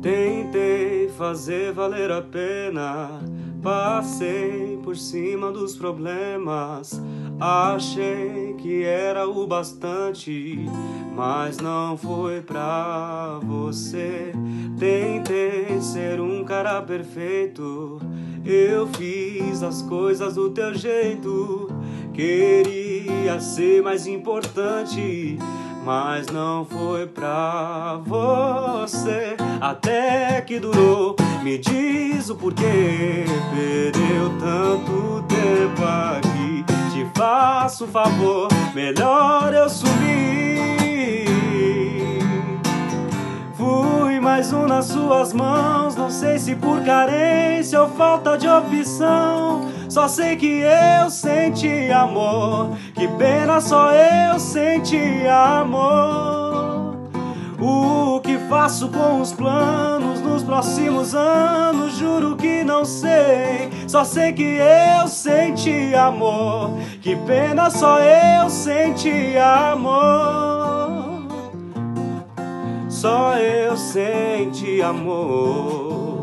Tentei fazer valer a pena, passei por cima dos problemas. Achei que era o bastante, mas não foi pra você. Tentei ser um cara perfeito, eu fiz as coisas do teu jeito. Queria ser mais importante, mas não foi pra você. Até que durou, me diz o porquê. Perdeu tanto tempo aqui. Te faço um favor, melhor eu sumir. Fui mais um nas suas mãos, não sei se por carência ou falta de opção. Só sei que eu senti amor, que pena só eu senti amor. O que faço com os planos nos próximos anos, juro que não sei. Só sei que eu senti amor, que pena só eu senti amor. Só eu senti amor.